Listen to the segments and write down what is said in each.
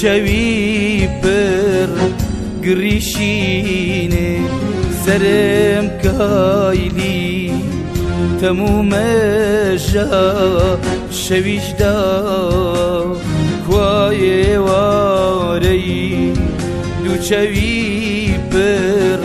شوی پر گریشینه سرم کایلی تموم جا شویش دا کوای واری دو چوی پر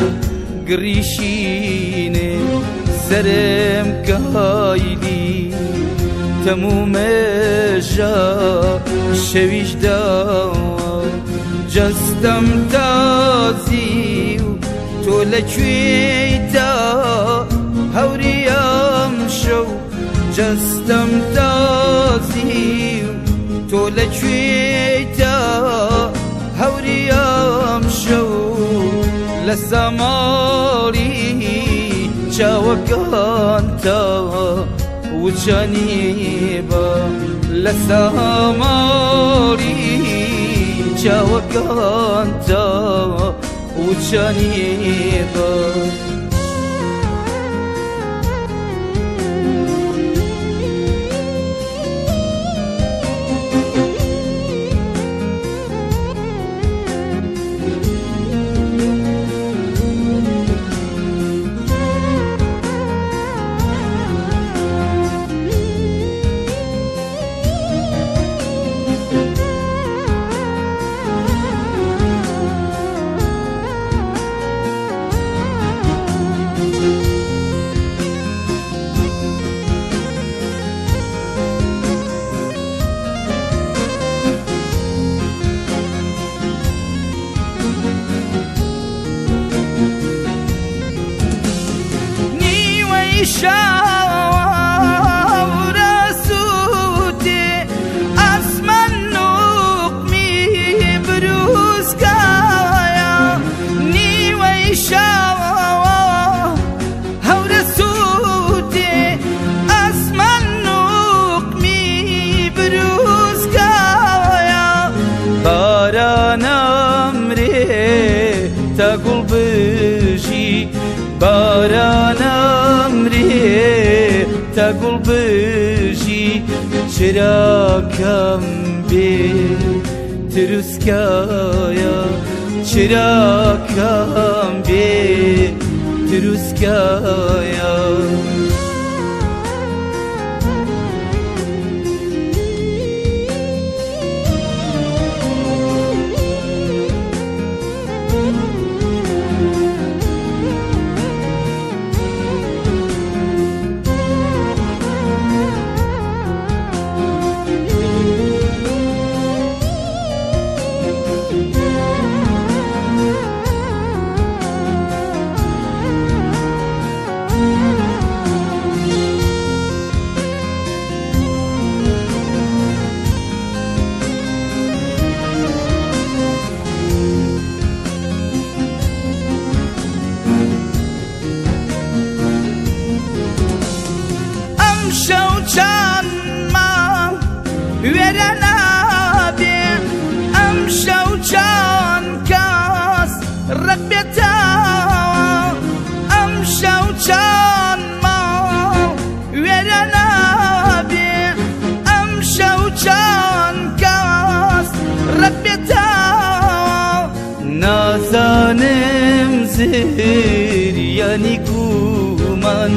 گریشینه سرم کایلی تموم جا شویش دا جستم تازی تو لکویتا هوریم شو جستم تازی تو لکویتا هوریم شو لسماری چاوکانتا وجانيبا لساماري جاوكانتا وجانيبا شاور سوتي أسمن نقمي بروز كايا نيوي شاور سوتي أسمن نقمي بروز كايا بارانا أمري تقول بجي بارانا تقول بجي چراكم بي تروسكايا چراكم بي تروسكايا شوچان ما ويرنا بي ام شوچان كاس رقبتا ام شوچان ما ويرنا بي ام شوچان كاس رقبتا نازانم زهر يعني كومان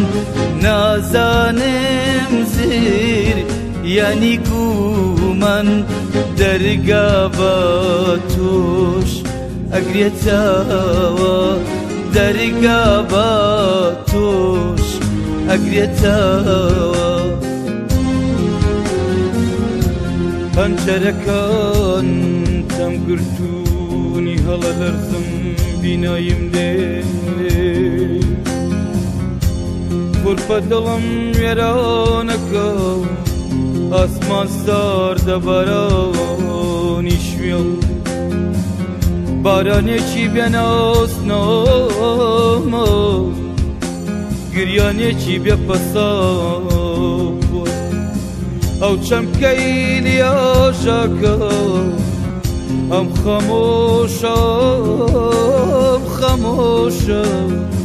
نازانم زیر یعنی گومن درگاه توش اگریتاوا درگاه توش اگریتاوا پنچرکان تم گرتونی هلا لرزم بینایم ده فرفدلم ویرانکا آسمان سارده بارانیش میاد بارانی چی بیان آسناما گریانی چی بیا پسا او چم کیلی آشاکا ام خاموشا